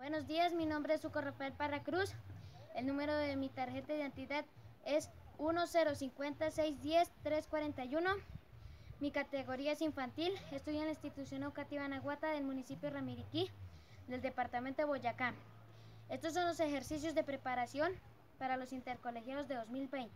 Buenos días, mi nombre es Suco Rafael Parra Cruz. El número de mi tarjeta de identidad es 1050610341. Mi categoría es infantil. Estudio en la institución educativa Naguata del municipio de Ramiriquí, del departamento de Boyacá. Estos son los ejercicios de preparación para los intercolegiados de 2020.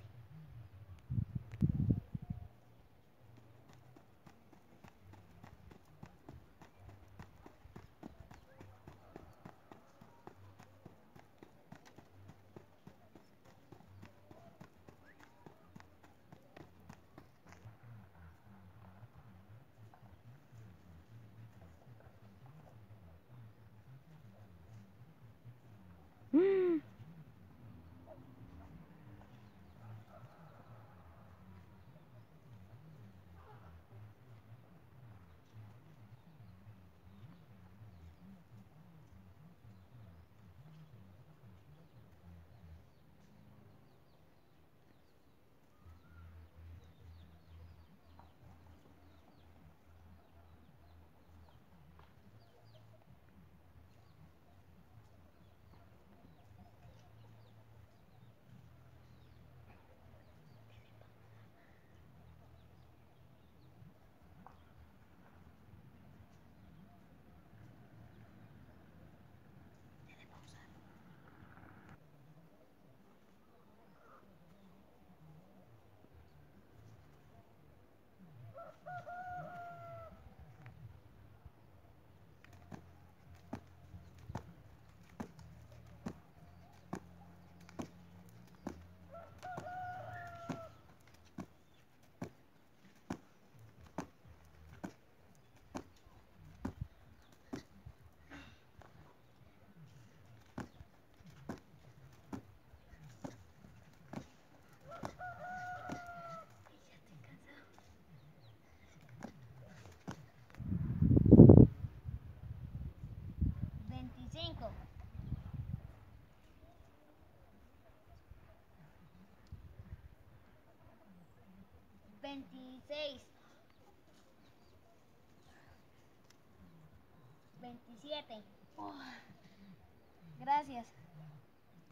Veinticinco, 26, 27. Gracias.